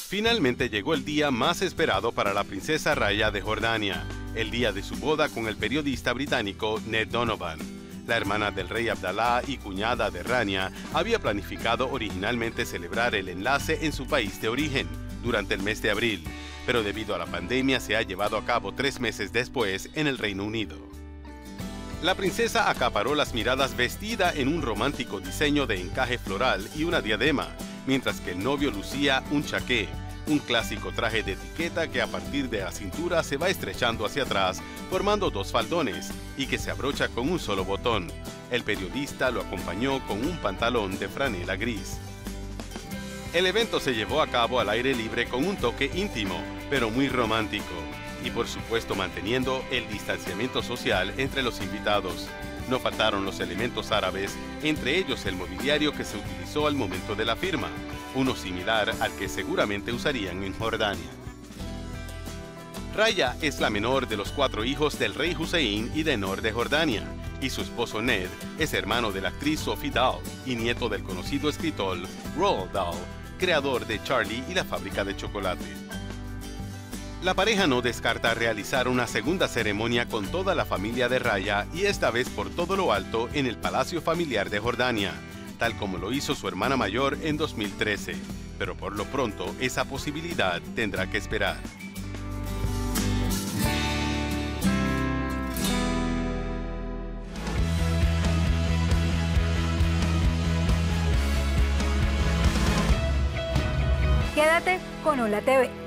Finalmente llegó el día más esperado para la princesa Raya de Jordania, el día de su boda con el periodista británico Ned Donovan. La hermana del rey Abdalá y cuñada de Rania había planificado originalmente celebrar el enlace en su país de origen, durante el mes de abril, pero debido a la pandemia se ha llevado a cabo 3 meses después en el Reino Unido. La princesa acaparó las miradas vestida en un romántico diseño de encaje floral y una diadema, mientras que el novio lucía un chaqué, un clásico traje de etiqueta que a partir de la cintura se va estrechando hacia atrás, formando 2 faldones, y que se abrocha con un solo botón. El periodista lo acompañó con un pantalón de franela gris. El evento se llevó a cabo al aire libre con un toque íntimo, pero muy romántico, y por supuesto manteniendo el distanciamiento social entre los invitados. No faltaron los elementos árabes, entre ellos el mobiliario que se utilizó al momento de la firma, uno similar al que seguramente usarían en Jordania. Raya es la menor de los 4 hijos del rey Hussein y de Noor de Jordania, y su esposo Ned es hermano de la actriz Sophie Dahl y nieto del conocido escritor Roald Dahl, creador de Charlie y la fábrica de chocolate. La pareja no descarta realizar una segunda ceremonia con toda la familia de Raya y esta vez por todo lo alto en el Palacio Familiar de Jordania, tal como lo hizo su hermana mayor en 2013, pero por lo pronto esa posibilidad tendrá que esperar. Quédate con Hola TV.